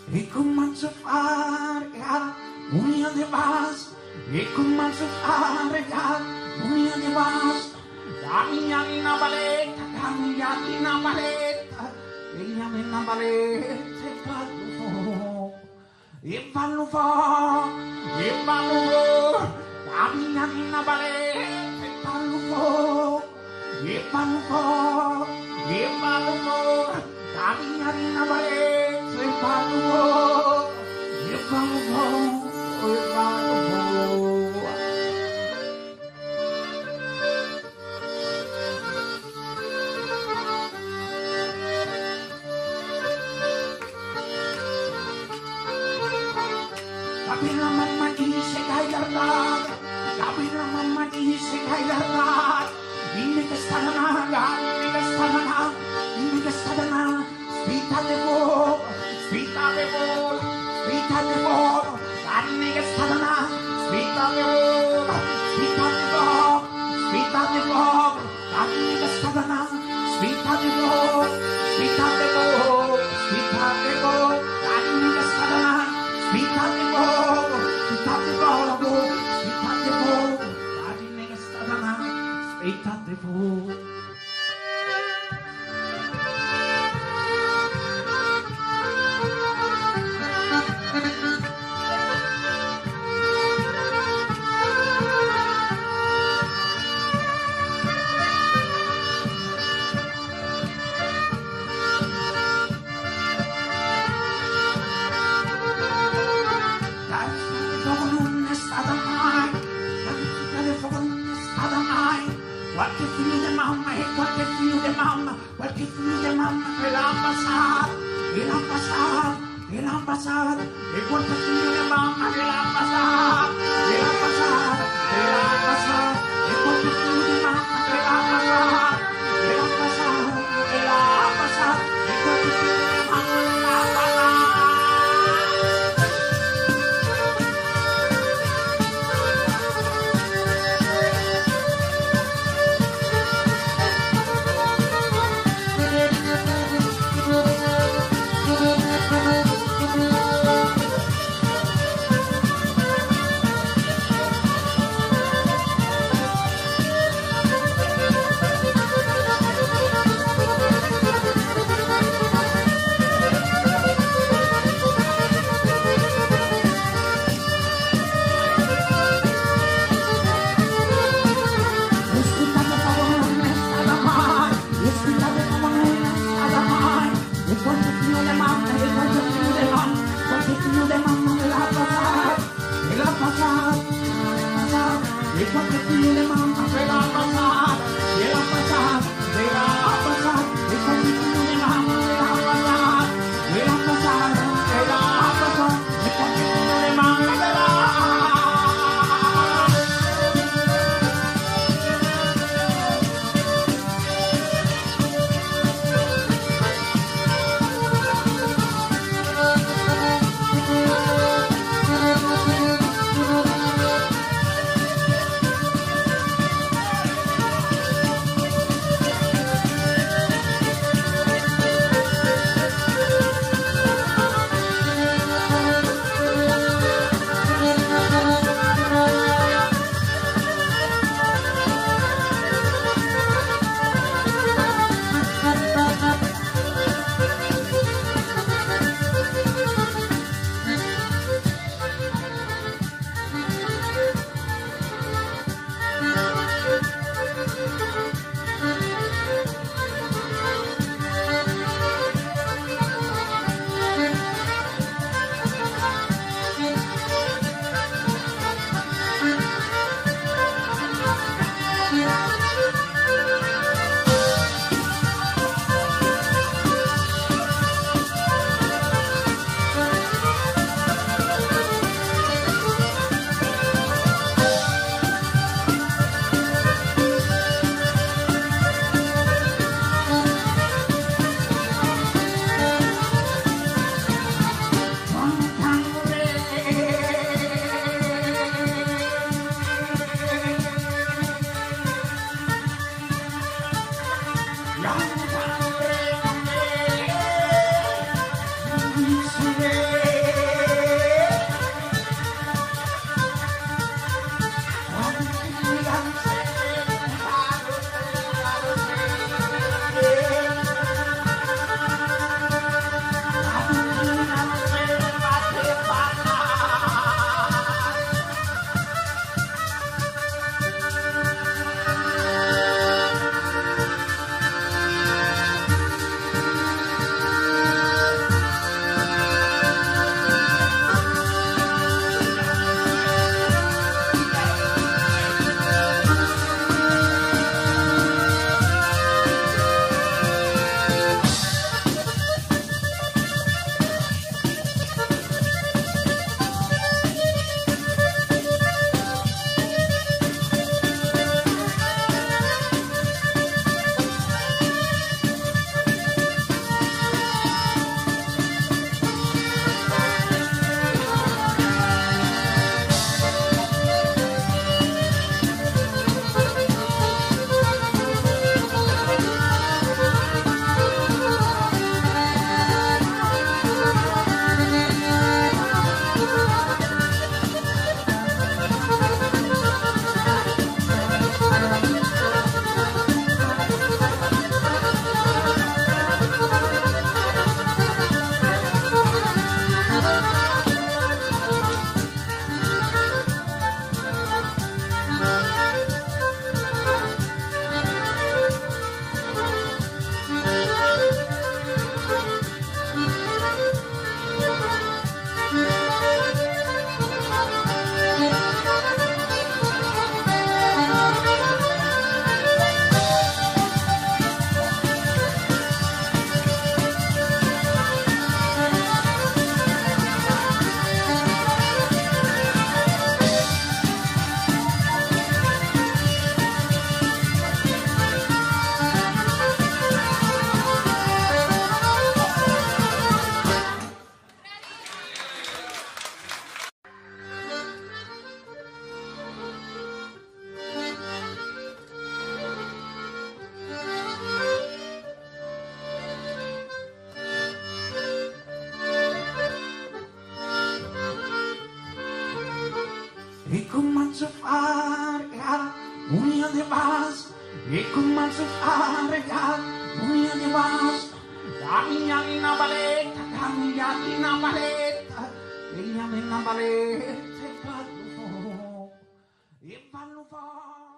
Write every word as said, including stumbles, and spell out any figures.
e comincio a fare un'ia di base, e comincio a fare un'ia di base, dammi una baletta, dammi una baletta, e gli anni una baletta e vanno fuori, e vanno fuori, e vanno fuori, dammi una baletta e vanno fuori, e vanno fuori, e vanno fuori, dammi una baletta e vanno fuori, e vanno fuori, e vanno fuori. Tapi la mamma dice che hai guardato, tapi la mamma dice che hai guardato, dimmi che sta da naga, dimmi che sta da naga, dimmi che sta da naga, spita di fuoco, spita di fuoco, spita di fuoco, dimmi che sta da naga, spita di fuoco, spita di fuoco, spita di fuoco, dimmi che sta da naga, spita di fuoco, spita di fuoco, spita di fuoco, dimmi che sta da naga. Spita di fuoco, spita di fuoco, spita di fuoco, la dimmi che sta da là, spita di fuoco. Qualche figlio di mamma e qualche figlio di mamma, qualche figlio di mamma che l'ha passato, che l'ha passato, che l'ha passato, e qualche figlio di mamma che l'ha passato, che l'ha passato, che l'ha passato, e qualche figlio di mamma che l'ha passato, che l'ha passato, che l'ha passato, e qualche figlio di mamma che l'ha passato. e comincia a fare un'ia di base, e comincia a fare un'ia di base, dammi una baletta, dammi una baletta, e gli una baletta, e vanno fuori, e vanno fuori.